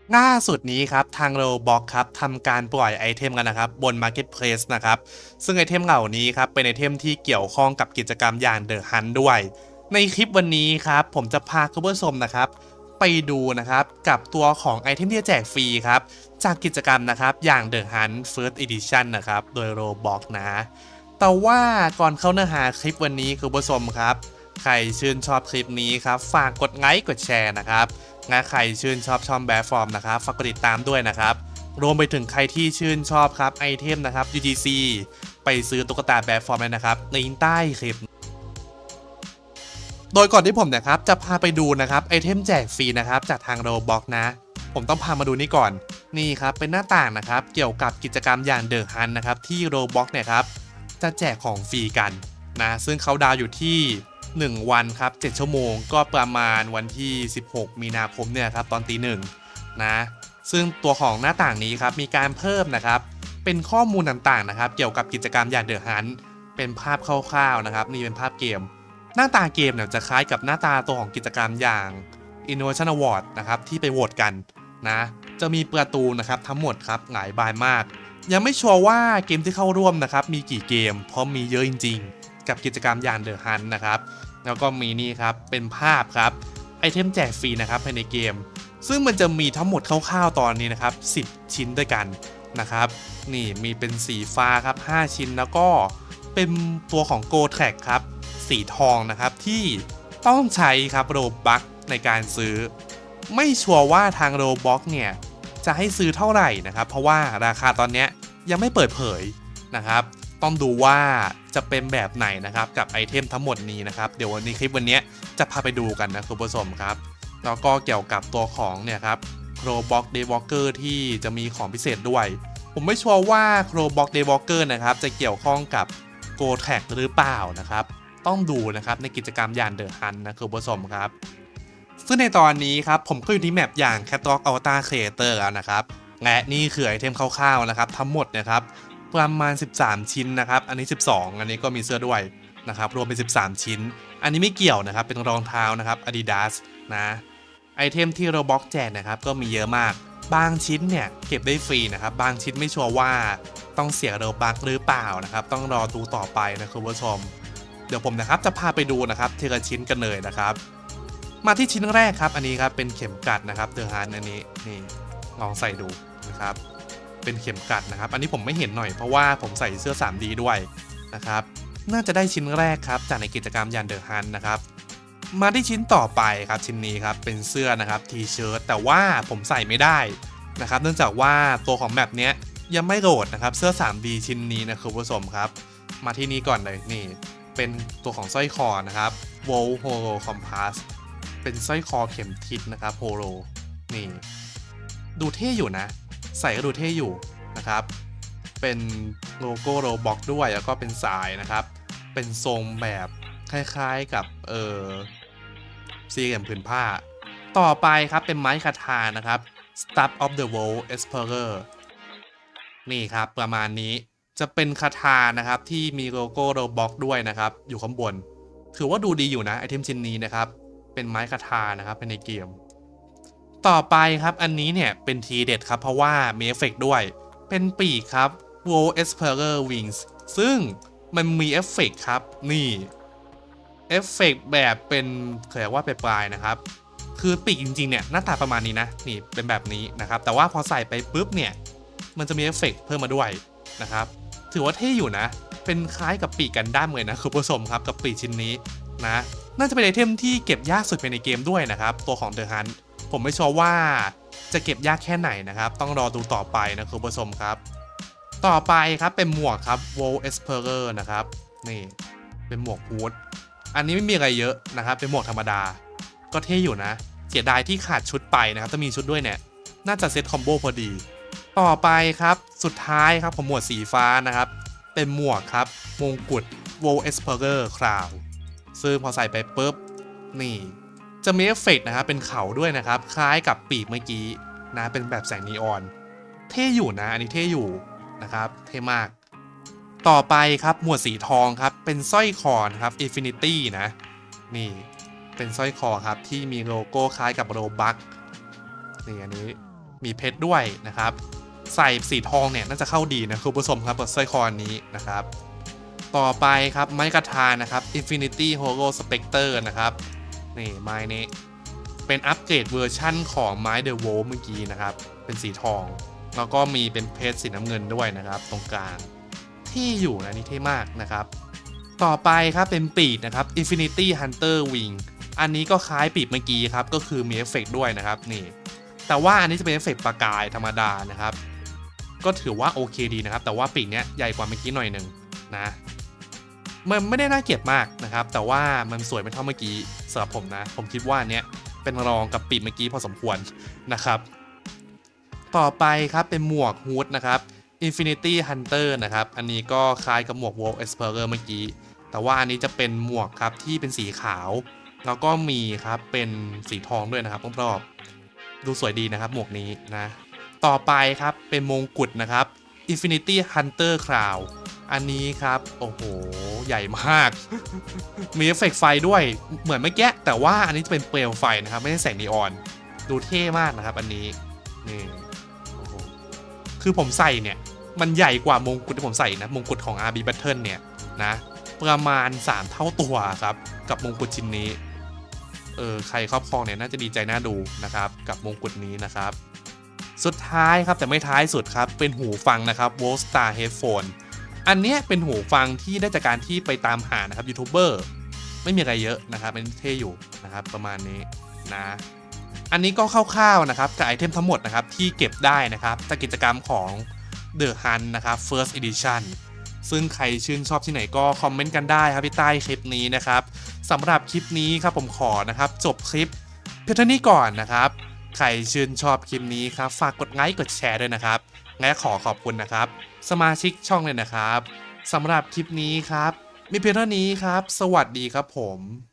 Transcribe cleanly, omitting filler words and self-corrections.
ล่าสุดนี้ครับทาง Roblox ครับทำการปล่อยไอเทมกันนะครับบน Marketplace นะครับซึ่งไอเทมเหล่านี้ครับเป็นไอเทมที่เกี่ยวข้องกับกิจกรรมอย่าง The Hunt ด้วยในคลิปวันนี้ครับผมจะพาคุณผู้ชมนะครับไปดูนะครับกับตัวของไอเทมที่จะแจกฟรีครับจากกิจกรรมนะครับอย่าง The Hunt First Edition นะครับโดย Roblox นะแต่ว่าก่อนเข้าเนื้อหาคลิปวันนี้คุณผู้ชมครับใครชื่นชอบคลิปนี้ครับฝากกดไลค์กดแชร์นะครับและใครชื่นชอบช่องแบบฟอร์มนะครับฝากกดติดตามด้วยนะครับรวมไปถึงใครที่ชื่นชอบครับไอเทมนะครับ UGC ไปซื้อตุ๊กตาแบบฟอร์มเลยนะครับลิงก์ใต้คลิปโดยก่อนที่ผมนะครับจะพาไปดูนะครับไอเทมแจกฟรีนะครับจากทาง Roblox นะผมต้องพามาดูนี่ก่อนนี่ครับเป็นหน้าต่างนะครับเกี่ยวกับกิจกรรมอย่าง The Hunt นะครับที่ Roblox เนี่ยครับจะแจกของฟรีกันนะซึ่งเขาดาวอยู่ที่1วันครับ7ชั่วโมงก็ประมาณวันที่16มีนาคมเนี่ยครับตอนตี 1นะซึ่งตัวของหน้าต่างนี้ครับมีการเพิ่มนะครับเป็นข้อมูลต่างๆนะครับเกี่ยวกับกิจกรรมอย่าง The Hunt เป็นภาพคร่าวๆนะครับนี่เป็นภาพเกมหน้าตาเกมเนี่ยจะคล้ายกับหน้าตาตัวของกิจกรรมอย่าง Innovation Award นะครับที่ไปโหวตกันนะจะมีประตูนะครับทั้งหมดครับหลายบานมากยังไม่ชัวร์ว่าเกมที่เข้าร่วมนะครับมีกี่เกมเพราะมีเยอะจริงๆกับกิจกรรมอย่าง The Hunt นะครับแล้วก็มีนี่ครับเป็นภาพครับไอเทมแจกฟรีนะครับภายในเกมซึ่งมันจะมีทั้งหมดคร่าวๆตอนนี้นะครับ10ชิ้นด้วยกันนะครับนี่มีเป็นสีฟ้าครับ5ชิ้นแล้วก็เป็นตัวของ Go Track ครับสีทองนะครับที่ต้องใช้ครับโรบัคในการซื้อไม่ชัวร์ว่าทาง Roblox เนี่ยจะให้ซื้อเท่าไหร่นะครับเพราะว่าราคาตอนนี้ยังไม่เปิดเผยนะครับต้องดูว่าจะเป็นแบบไหนนะครับกับไอเทมทั้งหมดนี้นะครับเดี๋ยววันนี้คลิปวันนี้จะพาไปดูกันนะคุณผู้ชมครับแล้วก็เกี่ยวกับตัวของเนี่ยครับ Roblox Daywalker ที่จะมีของพิเศษด้วยผมไม่ชัวร์ว่า Roblox Daywalker นะครับจะเกี่ยวข้องกับ Go Tag หรือเปล่านะครับต้องดูนะครับในกิจกรรมอย่าง The Hunt นะคุณผู้ชมครับซึ่งในตอนนี้ครับผมก็อยู่ที่แมปอย่าง Catalog Avatar Creator แล้วนะครับและนี่คือไอเทมคร่าวๆนะครับทั้งหมดนะครับประมาณ13ชิ้นนะครับอันนี้12อันนี้ก็มีเสื้อด้วยนะครับรวมเป็น13ชิ้นอันนี้ไม่เกี่ยวนะครับเป็นรองเท้านะครับ Adidas นะไอเทมที่ Roblox แจกนะครับก็มีเยอะมากบางชิ้นเนี่ยเก็บได้ฟรีนะครับบางชิ้นไม่ชัวร์ว่าต้องเสียRobuxหรือเปล่านะครับต้องรอดูต่อไปนะคุณผู้ชมเดี๋ยวผมนะครับจะพาไปดูนะครับทีละชิ้นกันเลยนะครับมาที่ชิ้นแรกครับอันนี้ครับเป็นเข็มกลัดนะครับเดอะฮันอันนี้นี่ลองใส่ดูนะครับเป็นเข็มกลัดนะครับอันนี้ผมไม่เห็นหน่อยเพราะว่าผมใส่เสื้อ 3D ด้วยนะครับน่าจะได้ชิ้นแรกครับจากในกิจกรรมยันเดอะฮันนะครับมาที่ชิ้นต่อไปครับชิ้นนี้ครับเป็นเสื้อนะครับทีเชิ้ตแต่ว่าผมใส่ไม่ได้นะครับเนื่องจากว่าตัวของแบบเนี้ยยังไม่โหลดนะครับเสื้อ 3D ชิ้นนี้นะคุณผู้ชมครับมาที่นี้ก่อนเลยนี่เป็นตัวของสร้อยคอนะครับ World Holo Compass เป็นสร้อยคอเข็มทิศนะครับโฮโลนี่ดูเท่อยู่นะใส่ก็ดูเท่อยู่นะครับเป็นโลโก้โรบ็อกด้วยแล้วก็เป็นสายนะครับเป็นทรงแบบคล้ายๆกับสี่เหลี่ยมผืนผ้าต่อไปครับเป็นไม้คาทานะครับ Staff of the World Explorer นี่ครับประมาณนี้จะเป็นคาทานะครับที่มีโลโก้โรบ็อกด้วยนะครับอยู่ข้างบนถือว่าดูดีอยู่นะไอเทมชิ้นนี้นะครับเป็นไม้คาทานะครับในเกมต่อไปครับอันนี้เนี่ยเป็นทีเด็ดครับเพราะว่ามีเอฟเฟกต์ด้วยเป็นปีกครับ World Explorer Wings ซึ่งมันมีเอฟเฟกต์ครับนี่เอฟเฟกต์แบบเป็นเรียกว่าปลายๆนะครับคือปีกจริงๆเนี่ยหน้าตาประมาณนี้นะนี่เป็นแบบนี้นะครับแต่ว่าพอใส่ไปปุ๊บเนี่ยมันจะมีเอฟเฟกต์เพิ่มมาด้วยนะครับถือว่าเท่อยู่นะเป็นคล้ายกับปีกกันดั้มเลยนะคุณผู้ชมครับกับปีกชิ้นนี้นะน่าจะเป็นไอเทมที่เก็บยากสุดภายในเกมด้วยนะครับตัวของ The Hunt ผมไม่ชัวร์ว่าจะเก็บยากแค่ไหนนะครับต้องรอดูต่อไปนะคุณผู้ชมครับต่อไปครับเป็นหมวกครับ World Explorer นะครับนี่เป็นหมวกฮูดอันนี้ไม่มีอะไรเยอะนะครับเป็นหมวกธรรมดาก็เท่อยู่นะเสียดายที่ขาดชุดไปนะครับถ้ามีชุดด้วยเนี่ยน่าจะเซตคอมโบพอดีต่อไปครับสุดท้ายครับผมหมวดสีฟ้านะครับเป็นหมวกครับมงกุฎ World Explorer Crown ซึ่งพอใส่ไปปุ๊บนี่จะมีเอฟเฟกต์นะครับเป็นเขาด้วยนะครับคล้ายกับปีกเมื่อกี้นะเป็นแบบแสงนีออนเท่อยู่นะอันนี้เท่อยู่นะครับเท่มากต่อไปครับหมวดสีทองครับเป็นสร้อยคอนะครับ Infinity นะนี่เป็นสร้อยคอครับที่มีโลโก้คล้ายกับโรบัคนี่อันนี้มีเพชรด้วยนะครับใส่สีทองเนี่ยน่าจะเข้าดีนะคุณผู้ชมครับกับสร้อยคอนี้นะครับต่อไปครับไม้กระทานะครับ Infinity Holo Spectre นะครับนี่ไม้นี้เป็นอัปเกรดเวอร์ชั่นของไม้ The Wolf เมื่อกี้นะครับเป็นสีทองแล้วก็มีเป็นเพชรสีน้ำเงินด้วยนะครับตรงกลางที่อยู่นะนี่เท่มากนะครับต่อไปครับเป็นปีกนะครับ Infinity Hunter Wing อันนี้ก็คล้ายปีกเมื่อกี้ครับก็คือมีเอฟเฟกต์ด้วยนะครับนี่แต่ว่าอันนี้จะเป็นเอฟเฟกต์ประกายธรรมดานะครับก็ถือว่าโอเคดีนะครับแต่ว่าปีกเนี้ยใหญ่กว่าเมื่อกี้หน่อยหนึ่งนะมันไม่ได้น่าเกลียดมากนะครับแต่ว่ามันสวยไม่เท่าเมื่อกี้สำหรับผมนะผมคิดว่าเนี้ยเป็นรองกับปีกเมื่อกี้พอสมควรนะครับต่อไปครับเป็นหมวกฮูดนะครับ Infinity Hunter นะครับอันนี้ก็คล้ายกับหมวก Wolf Explorer เมื่อกี้แต่ว่าอันนี้จะเป็นหมวกครับที่เป็นสีขาวแล้วก็มีครับเป็นสีทองด้วยนะครับรอบๆดูสวยดีนะครับหมวกนี้นะต่อไปครับเป็นมงกุฎนะครับ Infinity Hunter Crown อันนี้ครับโอ้โหใหญ่มาก มีเอฟเฟกต์ไฟด้วยเหมือนเมื่อกี้แต่ว่าอันนี้จะเป็นเปลวไฟนะครับไม่ใช่แสงนีออนดูเท่มากนะครับอันนี้นี่โอ้โหคือผมใส่เนี่ยมันใหญ่กว่ามงกุฎที่ผมใส่นะมงกุฎของ RB Battle เนี่ยนะประมาณ3เท่าตัวครับกับมงกุฎชิ้นนี้ใครครอบครองเนี่ยน่าจะดีใจน่าดูนะครับกับมงกุฎนี้นะครับสุดท้ายครับแต่ไม่ท้ายสุดครับเป็นหูฟังนะครับ Wolfstar Headphone อันนี้เป็นหูฟังที่ได้จากการที่ไปตามหานะครับยูทูบเบอร์ไม่มีอะไรเยอะนะครับเป็นเท่อยู่นะครับประมาณนี้นะอันนี้ก็คร่าวๆนะครับกับไอเทมทั้งหมดนะครับที่เก็บได้นะครับจากกิจกรรมของ The Hunt นะครับ First Edition ซึ่งใครชื่นชอบที่ไหนก็คอมเมนต์กันได้ครับที่ใต้คลิปนี้นะครับสำหรับคลิปนี้ครับผมขอนะครับจบคลิปเพียงเท่านี้ก่อนนะครับใครชื่นชอบคลิปนี้ครับฝากกดไลค์กดแชร์ด้วยนะครับและขอขอบคุณนะครับสมาชิกช่องเลยนะครับสำหรับคลิปนี้ครับมีเพียงเท่านี้ครับสวัสดีครับผม